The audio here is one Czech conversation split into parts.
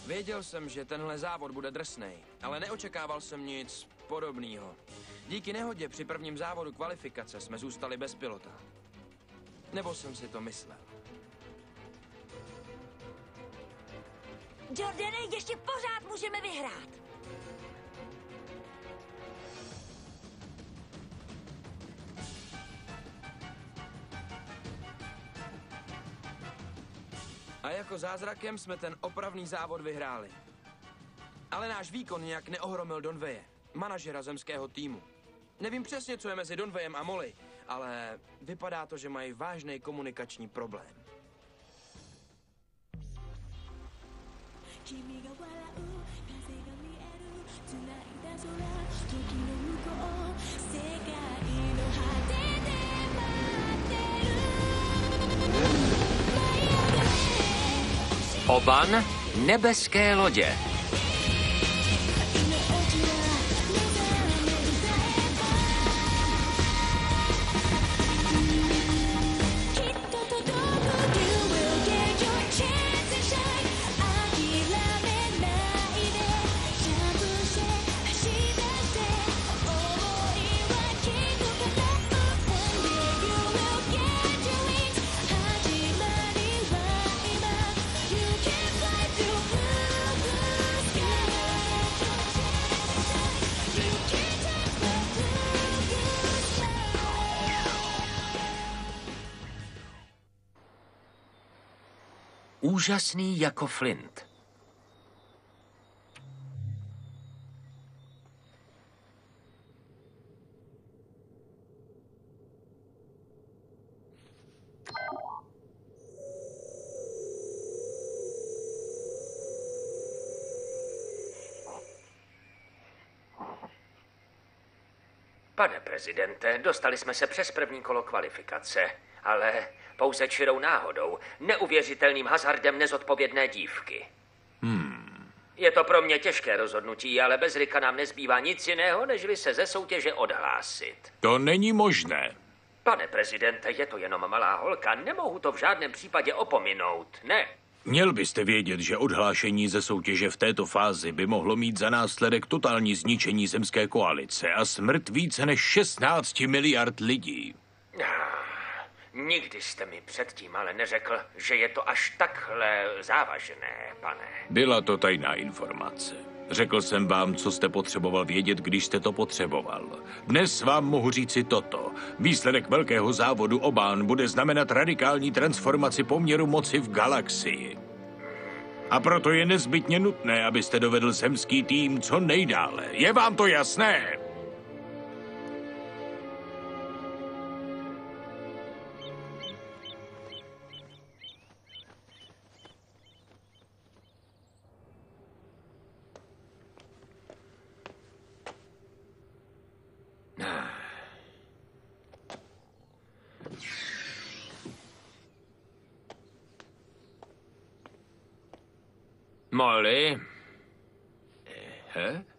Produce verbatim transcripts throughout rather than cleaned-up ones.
Věděl jsem, že tenhle závod bude drsnej, ale neočekával jsem nic podobného. Díky nehodě při prvním závodu kvalifikace jsme zůstali bez pilota. Nebo jsem si to myslel. Jordane, ještě pořád můžeme vyhrát. A jako zázrakem jsme ten opravný závod vyhráli. Ale náš výkon nějak neohromil Donveje, manažera zemského týmu. Nevím přesně, co je mezi Donvejem a Molly, ale vypadá to, že mají vážný komunikační problém. Oban nebeské lodě. Úžasný jako Flint. Pane prezidente, dostali jsme se přes první kolo kvalifikace, ale pouze čirou náhodou, neuvěřitelným hazardem nezodpovědné dívky. Hmm. Je to pro mě těžké rozhodnutí, ale bez Ricka nám nezbývá nic jiného, než se ze soutěže odhlásit. To není možné. Pane prezidente, je to jenom malá holka, nemohu to v žádném případě opominout, ne. Měl byste vědět, že odhlášení ze soutěže v této fázi by mohlo mít za následek totální zničení zemské koalice a smrt více než šestnáct miliard lidí. Nikdy jste mi předtím ale neřekl, že je to až takhle závažné, pane. Byla to tajná informace. Řekl jsem vám, co jste potřeboval vědět, když jste to potřeboval. Dnes vám mohu říci toto. Výsledek velkého závodu Oban bude znamenat radikální transformaci poměru moci v galaxii. A proto je nezbytně nutné, abyste dovedl zemský tým co nejdále. Je vám to jasné? Molly? He?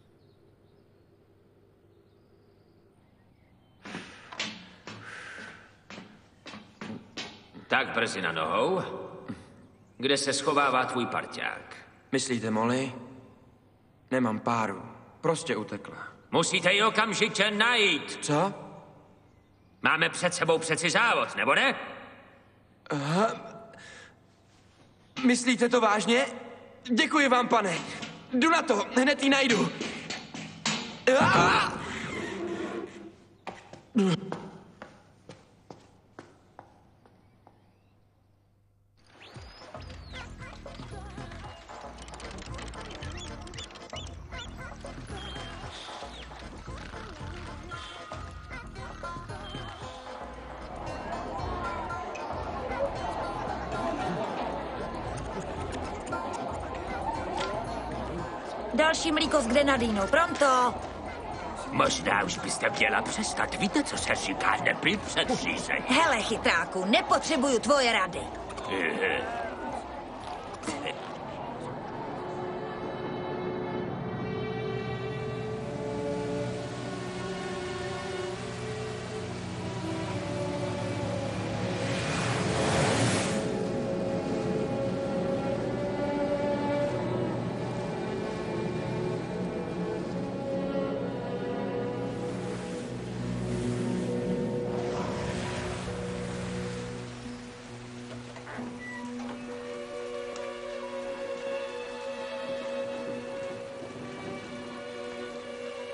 Tak brzy na nohou. Kde se schovává tvůj parťák? Myslíte Molly? Nemám páru. Prostě utekla. Musíte ji okamžitě najít. Co? Máme před sebou přeci závod, nebo ne? Aha. Myslíte to vážně? Děkuji vám, pane. Jdu na to, hned ji najdu. Ah! Další mlíko s grenadínou, pronto. Možná už byste měla přestat. Víte, co se říká nepít před řízením? Hele, chytráku, nepotřebuju tvoje rady.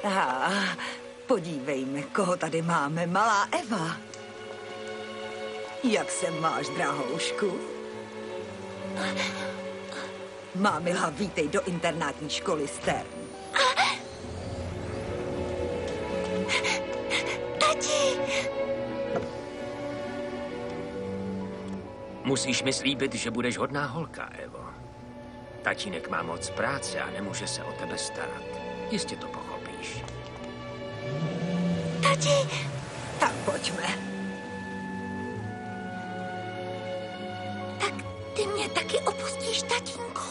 Ah, podívejme, koho tady máme. Malá Eva. Jak se máš, drahoušku? Mámila, vítej do internátní školy Stern. Tati! Musíš mi slíbit, že budeš hodná holka, Evo. Tatínek má moc práce a nemůže se o tebe starat. Jistě to pochopíš. Tati! Tak pojďme. Tak ty mě taky opustíš, tatínku?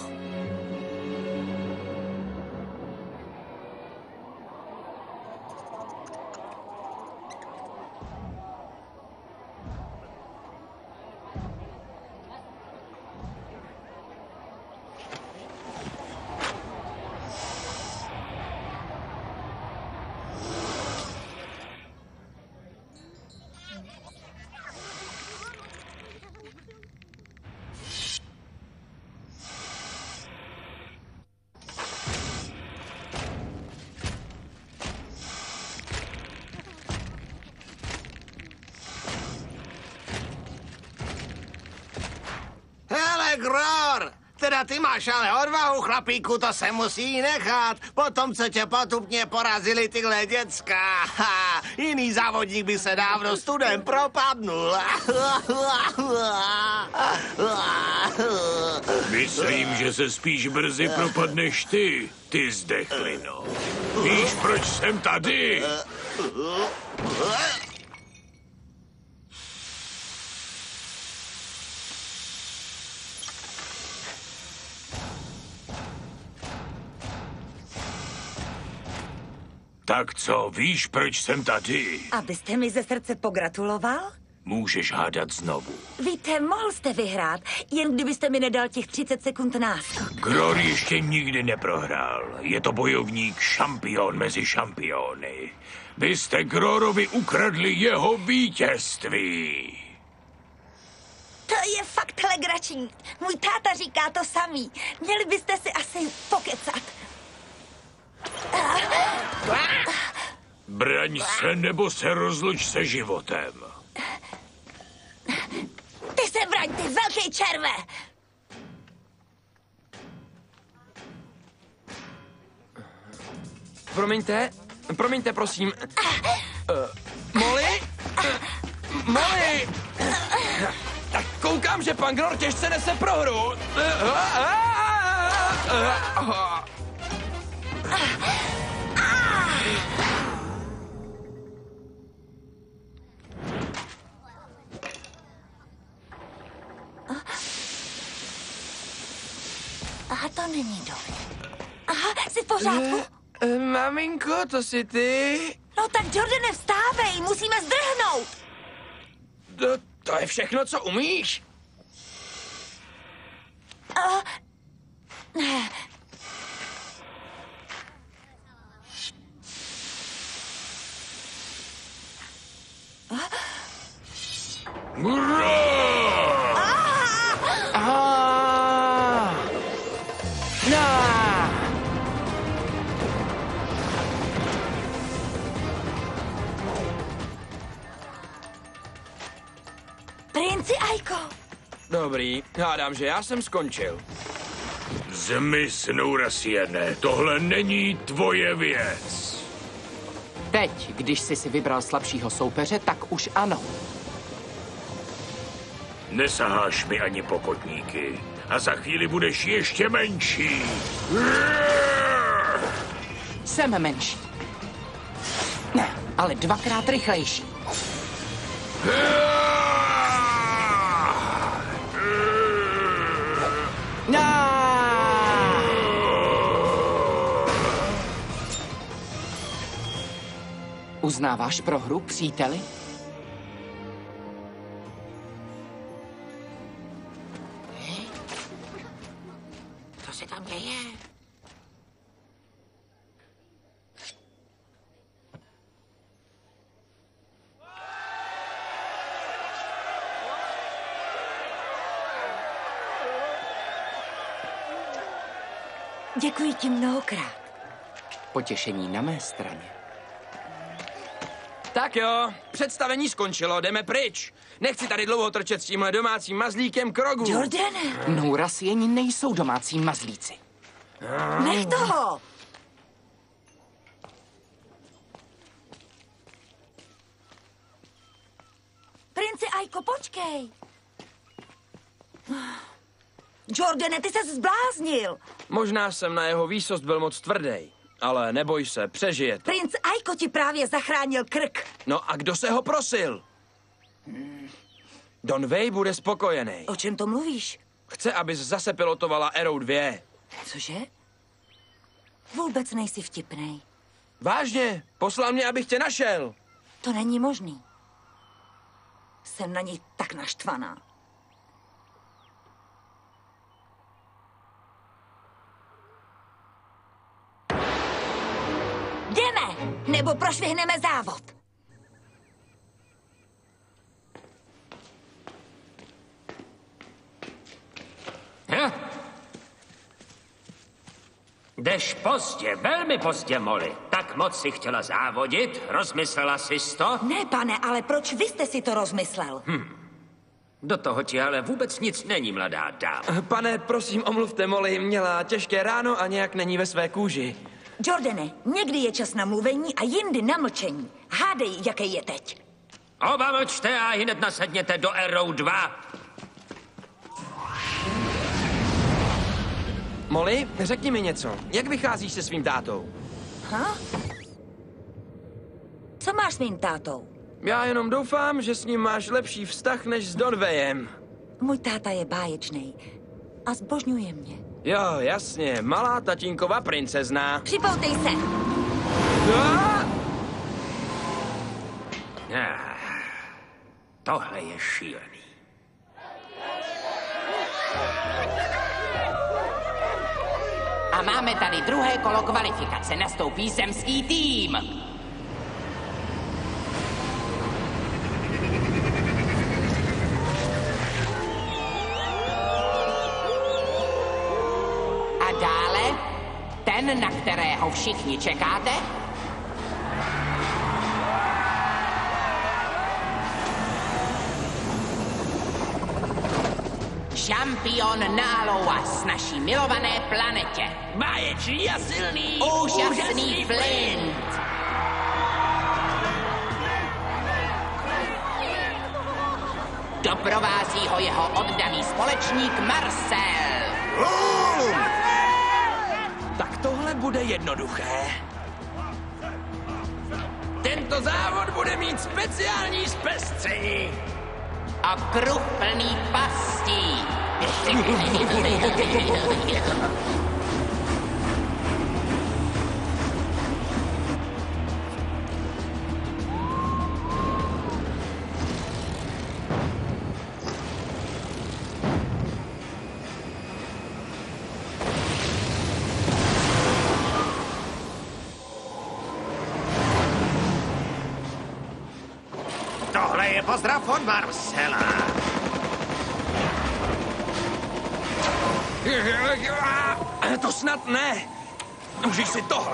Gror! Teda ty máš ale odvahu, chlapíku, to se musí nechat. Potom, co tě potupně porazili tyhle děcka. Ha, jiný závodník by se dávno studem propadnul. Myslím, že se spíš brzy propadneš ty, ty zdechlino. Víš, proč jsem tady? Tak co, víš, proč jsem tady? Abyste mi ze srdce pogratuloval? Můžeš hádat znovu. Víte, mohl jste vyhrát, jen kdybyste mi nedal těch třicet sekund náskok. Gror ještě nikdy neprohrál. Je to bojovník šampion mezi šampiony. Vy jste Grorovi ukradli jeho vítězství. To je fakt legrační. Můj táta říká to samý. Měli byste si asi pokecat. Braň se nebo se rozluč se životem. Ty se braň, ty velký červe! Promiňte, promiňte, prosím. Uh, Molly? Uh, Molly! Tak koukám, že pan Gror těžce nese prohru. Uh, uh, uh, uh, uh. Aha, to není dobré. Aha, jsi v pořádku? E, maminko, to jsi ty? No tak, Jordane, vstávej, musíme zdrhnout. To, to je všechno, co umíš? Uh, ne. Gror! Ah! No! Princi Aiko. Dobrý, hádám, že já jsem skončil. Zmiz, Nourasiene, tohle není tvoje věc. Teď, když jsi si vybral slabšího soupeře, tak už ano. Nesaháš mi ani pokotníky. A za chvíli budeš ještě menší. Jsem menší. Ne, ale dvakrát rychlejší. Uznáváš prohru, příteli? Co se tam děje? Děkuji ti mnohokrát. Potěšení na mé straně. Tak jo, představení skončilo, jdeme pryč. Nechci tady dlouho trčet s tímhle domácím mazlíkem Krogu. Jordane, Nourasieni nejsou domácí mazlíci. nech toho. Princi Aiko, počkej. Jordane, ty ses zbláznil. Možná jsem na jeho výsost byl moc tvrdý, ale neboj se, přežije to. Princ Aiko ti právě zachránil krk. No a kdo se ho prosil? Don Wei bude spokojený. O čem to mluvíš? Chce, abys zase pilotovala Arrow dva. Cože? Vůbec nejsi vtipnej. Vážně, poslal mě, abych tě našel. To není možný. Jsem na něj tak naštvaná. Jdeme, nebo prošvihneme závod. Hm? Jdeš pozdě, velmi pozdě, Molly. Tak moc si chtěla závodit? Rozmyslela jsi to? Ne, pane, ale proč vy jste si to rozmyslel? Hm. Do toho ti ale vůbec nic není, mladá dáma. Pane, prosím, omluvte Molly, měla těžké ráno a nějak není ve své kůži. Jordane, někdy je čas na mluvení a jindy na mlčení. Hádej, jaký je teď. Oba mlčte a hned nasedněte do Arrow dva. Molly, řekni mi něco. Jak vycházíš se svým tátou? Ha? Co máš s mým tátou? Já jenom doufám, že s ním máš lepší vztah než s Don Wayem. Můj táta je báječnej a zbožňuje mě. Jo, jasně, malá tatínková princezna. Připoutej se. Ah! Ah, tohle je šílený. A máme tady druhé kolo kvalifikace. Nastoupí zemský tým. A dále ten, na kterého všichni čekáte. Šampion Náloa z naší milované planetě. Báječný a silný. Úžasný, úžasný Flint. Doprovází ho jeho oddaný společník Marcel. Uh! Tak tohle bude jednoduché. Tento závod bude mít speciální zpestření. A kruh plný pastí. Tohle je pozdrav od Marcela. To snad ne. Užij si tohle.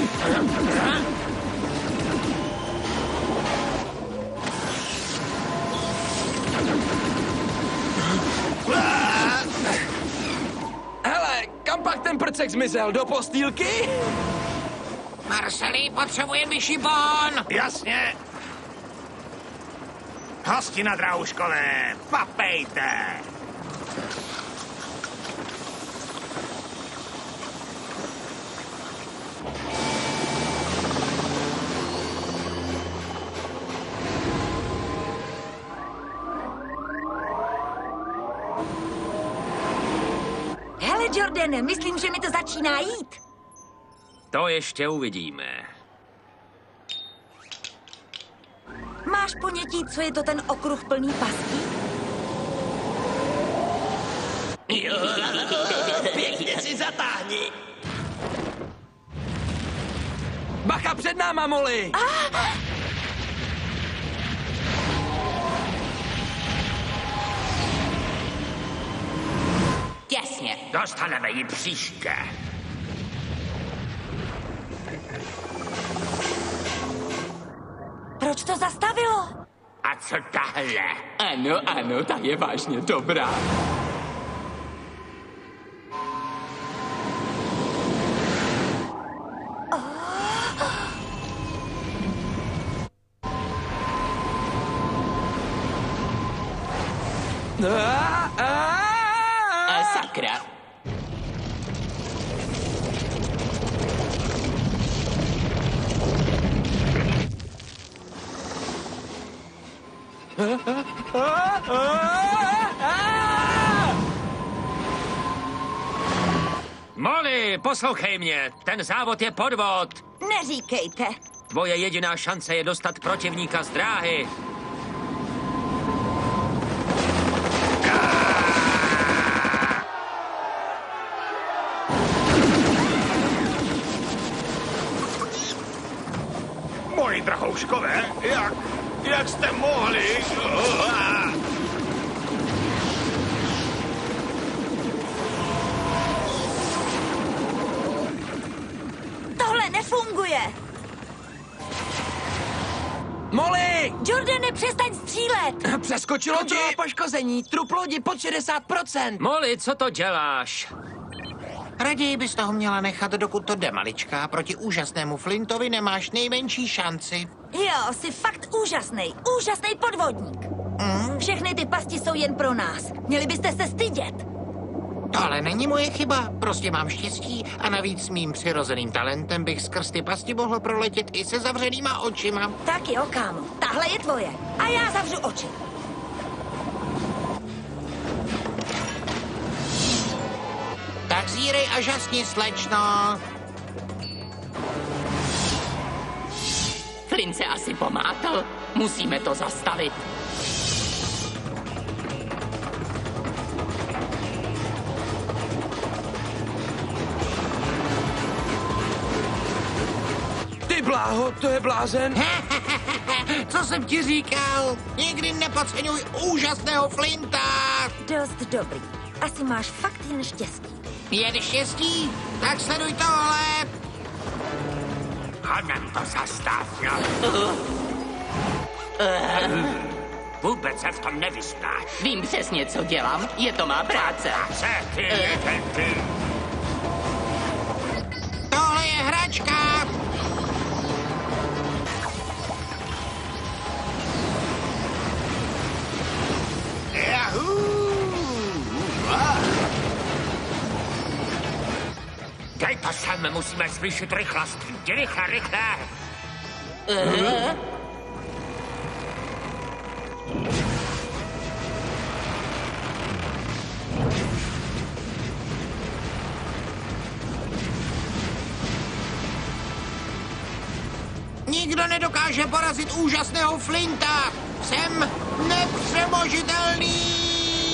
Hele, kam pak ten prcek zmizel? Do postýlky? Marceli, potřebuje vyšší bon. Jasně. Hosti na Drauškové, papejte. Hele, Jordane, myslím, že mi to začíná jít. To ještě uvidíme. Máš ponětí, co je to ten okruh plný pastí? Jo, pěkně si zatáhni. Bacha před náma, Molly! Ah! Těsně. Dostaneme ji příště. Proč to zastavilo? A co tahle? Ano, ano, ta je vážně dobrá. A, a, A sakra. Molly, poslouchej mě, ten závod je podvod. Neříkejte. Tvoje jediná šance je dostat protivníka z dráhy. Moji drahouškové, jak, jak jste mohli? Tohle nefunguje. Molly! Jordane, přestaň střílet. Přeskočilo ti? Poškození, trup lodi pod šedesát procent. Molly, co to děláš? Raději bys toho měla nechat, dokud to jde, maličká. Proti úžasnému Flintovi nemáš nejmenší šanci. Jo, jsi fakt úžasný, úžasný podvodník. Mm, všechny ty pasti jsou jen pro nás. Měli byste se stydět. To ale není moje chyba. Prostě mám štěstí a navíc s mým přirozeným talentem bych skrz ty pasti mohl proletět i se zavřenýma očima. Tak jo, kámo, tahle je tvoje. A já zavřu oči. Tak zírej a žasni, slečno. Flint se asi pomátl. Musíme to zastavit. Ty bláho, to je blázen. Co jsem ti říkal? Nikdy nepodceňuj úžasného Flinta. Dost dobrý. Asi máš fakt jen štěstí. Jen štěstí? Tak sleduj tohle. Honem to zastav, no. Vůbec se v tom nevyznáš. Vím přesně, co dělám. Je to má práce. Co ty, jeden ty? Tohle je hračka. Dej to sem, musíme zvýšit rychlost. Jdi rychle, rychle. Nikdo nedokáže porazit úžasného Flinta. Jsem nepřemožitelný.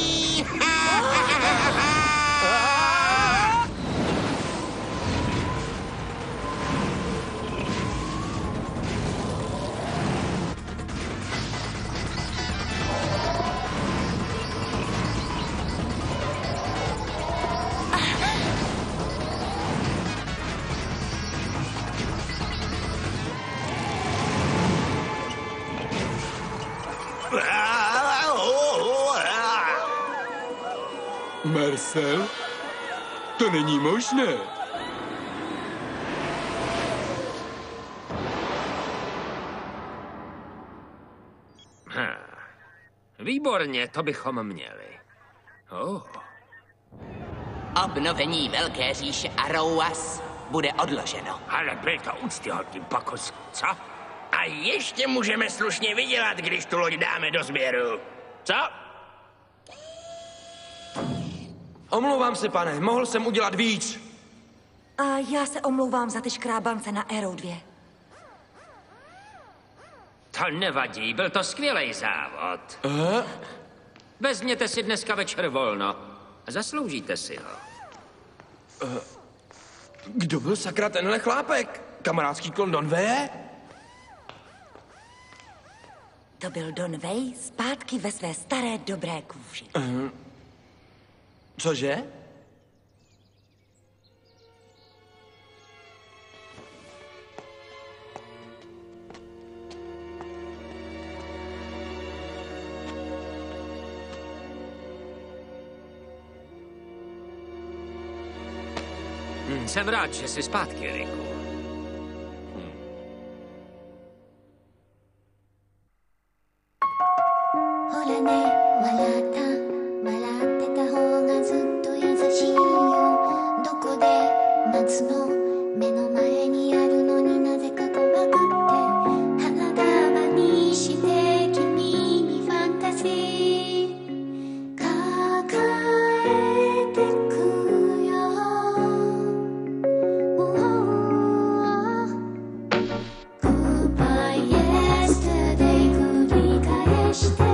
Marcel? To není možné. Hm. Výborně, to bychom měli. Oh. Obnovení Velké říše Arouas bude odloženo. Ale byl to úctyhodný pokus, co? A ještě můžeme slušně vydělat, když tu loď dáme do sběru. Co? Omlouvám se, pane, mohl jsem udělat víc. A já se omlouvám za ty škrábance na Aero dva. To nevadí, byl to skvělý závod. Uh? Vezměte si dneska večer volno. Zasloužíte si ho. Uh, kdo byl sakra tenhle chlápek? Kamarádský klon Donveje? To byl Don Vej zpátky ve své staré dobré kůži. Uh, cože? Hm, jsem rád, že jsi zpátky, Riku. Hm. ほらね笑った笑ってた方がずっと優しいよどこで待つの目の前にあるのになぜか怖くって花束にして君にファンタジー抱えてくよ Goodbye yesterday 繰り返して